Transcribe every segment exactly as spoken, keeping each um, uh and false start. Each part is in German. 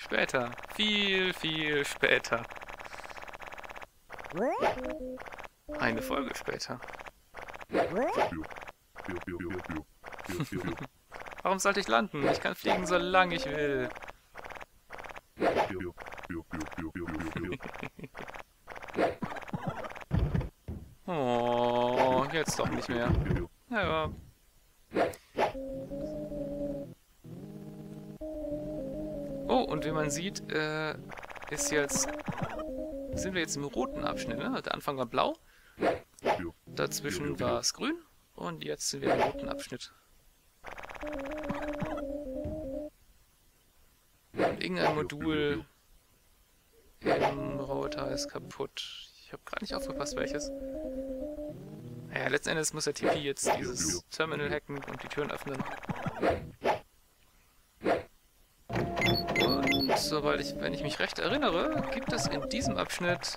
Später. Viel, viel später. Eine Folge später. Warum sollte ich landen? Ich kann fliegen, solange ich will. Oh, jetzt doch nicht mehr. Ja. Oh, und wie man sieht, äh, ist jetzt... sind wir jetzt im roten Abschnitt, ne? Der Anfang war blau. Dazwischen war es grün. Und jetzt sind wir im roten Abschnitt. Und irgendein Modul im Roboter ist kaputt. Ich habe gerade nicht aufgepasst, welches. Naja, letzten Endes muss der T P jetzt dieses Terminal hacken und die Türen öffnen. Und soweit ich, wenn ich mich recht erinnere, gibt es in diesem Abschnitt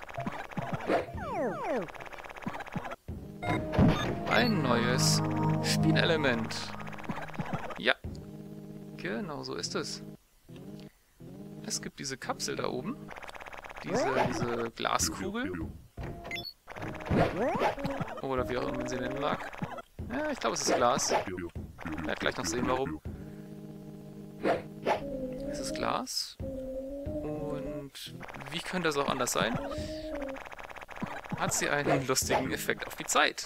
ein neues Spielelement. Ja, genau so ist es. Es gibt diese Kapsel da oben. Diese, diese Glaskugel. Oder wie auch immer man sie nennen mag. Ja, ich glaube, es ist Glas. Ich werde gleich noch sehen, warum. Es ist Glas. Und wie könnte das auch anders sein? Hat sie einen lustigen Effekt auf die Zeit.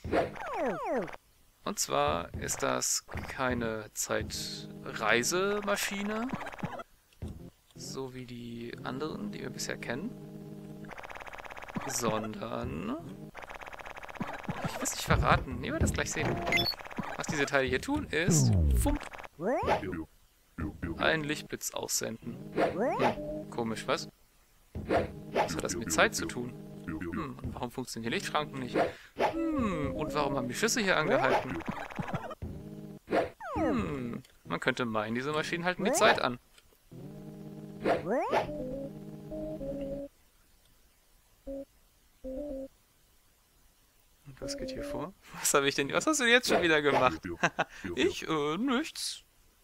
Und zwar ist das keine Zeitreisemaschine, so wie die anderen, die wir bisher kennen, sondern... Ich will es nicht verraten, ihr werdet das gleich sehen. Was diese Teile hier tun, ist... Fump, einen Lichtblitz aussenden. Hm, komisch, was? Was hat das mit Zeit zu tun? Hm, und warum funktionieren die Lichtschranken nicht? Hm, und warum haben die Schüsse hier angehalten? Hm, man könnte meinen, diese Maschinen halten die Zeit an. Und was geht hier vor? Was habe ich denn... Was hast du jetzt schon wieder gemacht? Ich? Äh, nichts.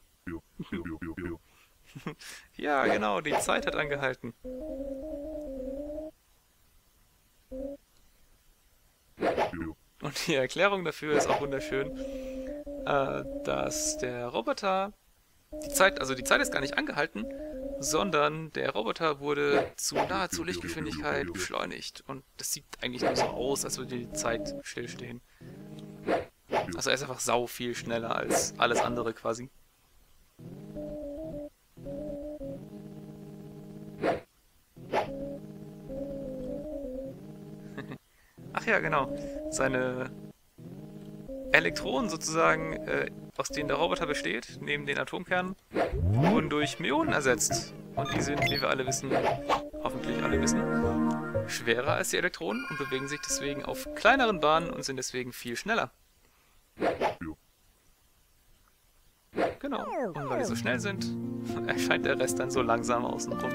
Ja, genau, die Zeit hat angehalten. Und die Erklärung dafür ist auch wunderschön, äh, dass der Roboter... Die Zeit, also die Zeit ist gar nicht angehalten, sondern der Roboter wurde zu nahezu Lichtgeschwindigkeit beschleunigt. Und das sieht eigentlich nur so aus, als würde die Zeit stillstehen. Also er ist einfach sau viel schneller als alles andere quasi. Ach ja, genau. Seine Elektronen sozusagen, äh, aus denen der Roboter besteht, neben den Atomkernen, wurden durch Myonen ersetzt. Und die sind, wie wir alle wissen, hoffentlich alle wissen, schwerer als die Elektronen und bewegen sich deswegen auf kleineren Bahnen und sind deswegen viel schneller. Genau. Und weil die so schnell sind, erscheint der Rest dann so langsam außenrum.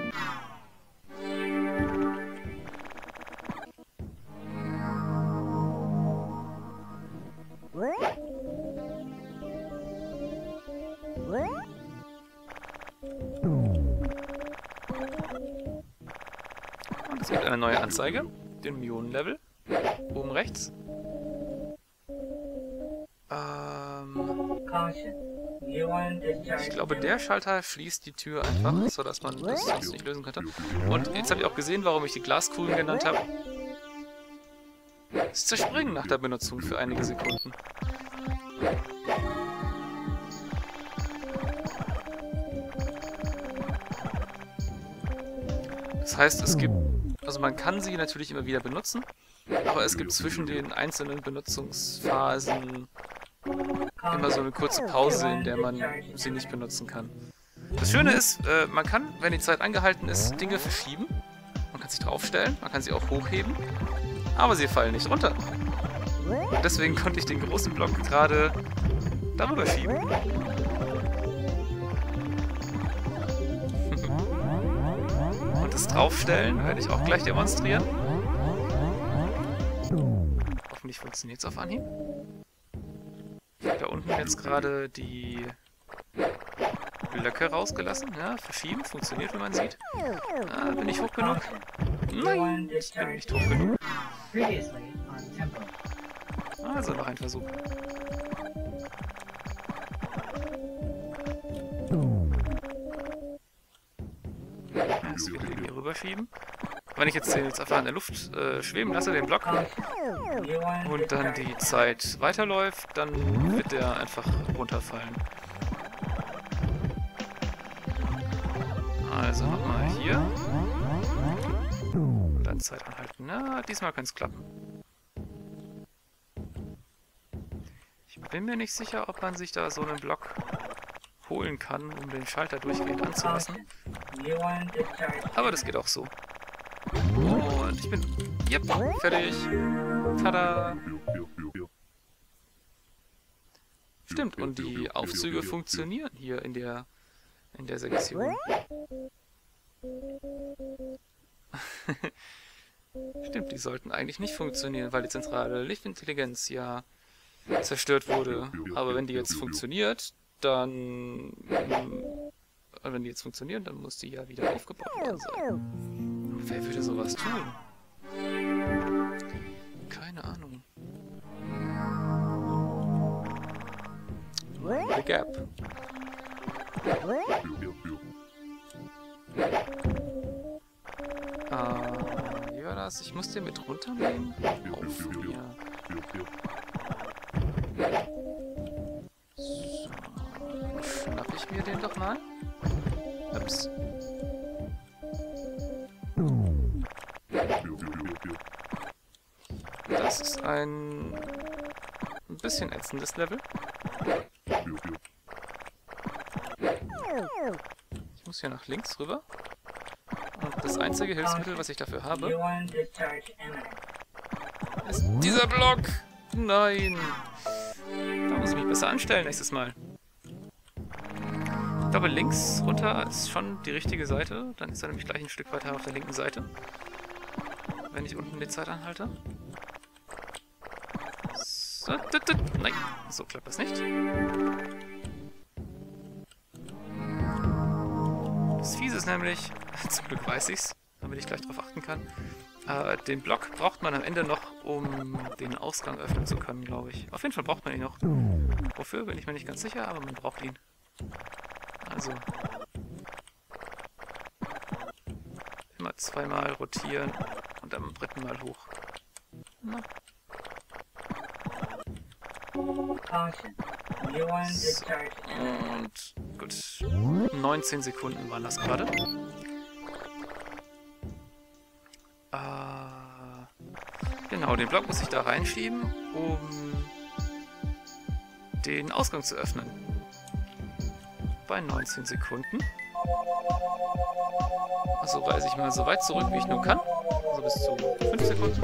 Und es gibt eine neue Anzeige, den Myonen-Level, oben rechts. Ähm, ich glaube, der Schalter schließt die Tür einfach, sodass man das sonst nicht lösen könnte. Und jetzt habe ich auch gesehen, warum ich die Glaskugeln genannt habe. Es zerspringen nach der Benutzung für einige Sekunden. Das heißt, es gibt, also man kann sie natürlich immer wieder benutzen, aber es gibt zwischen den einzelnen Benutzungsphasen immer so eine kurze Pause, in der man sie nicht benutzen kann. Das Schöne ist, äh, man kann, wenn die Zeit angehalten ist, Dinge verschieben. Man kann sich draufstellen, man kann sie auch hochheben, aber sie fallen nicht runter. Und deswegen konnte ich den großen Block gerade darüber schieben. Und das Draufstellen werde ich auch gleich demonstrieren. Hoffentlich funktioniert es auf Anhieb. Ich habe da unten jetzt gerade die Blöcke rausgelassen. Ja, verschieben, funktioniert, wie man sieht. Ah, bin ich hoch genug? Nein, ich bin nicht hoch genug. Also noch ein Versuch. Das wieder hier rüberschieben. Wenn ich jetzt den jetzt einfach in der Luft äh, schweben lasse, den Block, und dann die Zeit weiterläuft, dann wird der einfach runterfallen. Also nochmal hier. Und dann Zeit anhalten. Na, diesmal kann es klappen. Ich bin mir nicht sicher, ob man sich da so einen Block holen kann, um den Schalter durchgehend anzulassen. Aber das geht auch so. Und ich bin... Yep, fertig. Tada! Stimmt, und die Aufzüge funktionieren hier in der, in der Sektion. Stimmt, die sollten eigentlich nicht funktionieren, weil die zentrale Lichtintelligenz ja zerstört wurde. Aber wenn die jetzt funktioniert, dann... Wenn die jetzt funktionieren, dann muss die ja wieder aufgebaut worden sein. Wer würde sowas tun? Keine Ahnung. The Gap. Äh, wie war das? Ich muss den mit runternehmen? Auf mir. So. Schnapp ich mir den doch mal? Ups. Das ist ein, ein bisschen ätzendes Level. Ich muss hier nach links rüber. Und das einzige Hilfsmittel, was ich dafür habe, ist dieser Block. Nein. Da muss ich mich besser anstellen nächstes Mal. Ich glaube, links runter ist schon die richtige Seite. Dann ist er nämlich gleich ein Stück weiter auf der linken Seite. Wenn ich unten die Zeit anhalte. So, nein, so klappt das nicht. Das Fiese ist nämlich, zum Glück weiß ich's, damit ich gleich drauf achten kann, äh, den Block braucht man am Ende noch, um den Ausgang öffnen zu können, glaube ich. Auf jeden Fall braucht man ihn noch. Wofür, bin ich mir nicht ganz sicher, aber man braucht ihn. Also immer zweimal rotieren und dann beim dritten Mal hoch. Na. So. Und gut. neunzehn Sekunden waren das gerade. Äh, genau, den Block muss ich da reinschieben, um den Ausgang zu öffnen. Bei neunzehn Sekunden. Also reise ich mal so weit zurück, wie ich nur kann. Also bis zu fünf Sekunden.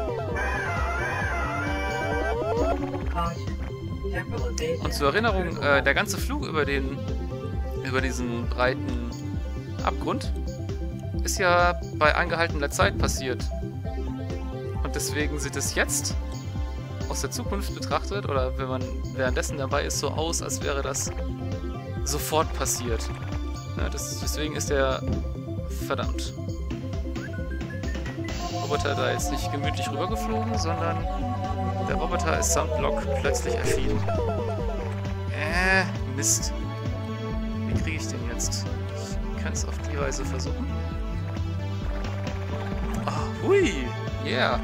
Und zur Erinnerung, äh, der ganze Flug über den, über diesen breiten Abgrund ist ja bei angehaltener Zeit passiert. Und deswegen sieht es jetzt aus der Zukunft betrachtet, oder wenn man währenddessen dabei ist, so aus, als wäre das sofort passiert. Ja, das, deswegen ist der verdammt Roboter da jetzt nicht gemütlich rübergeflogen, sondern der Roboter ist samt Block plötzlich erschienen. Äh, Mist. Wie kriege ich den jetzt? Ich kann es auf die Weise versuchen. Oh, hui! Yeah!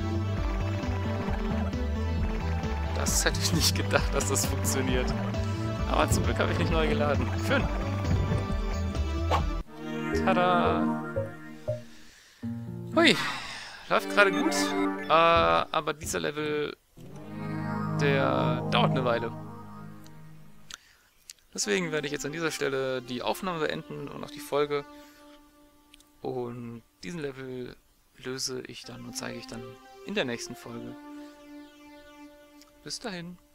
Das hätte ich nicht gedacht, dass das funktioniert. Aber zum Glück habe ich nicht neu geladen. Schön! Tada! Hui! Läuft gerade gut, äh, aber dieser Level, der dauert eine Weile. Deswegen werde ich jetzt an dieser Stelle die Aufnahme beenden und auch die Folge. Und diesen Level löse ich dann und zeige ich dann in der nächsten Folge. Bis dahin.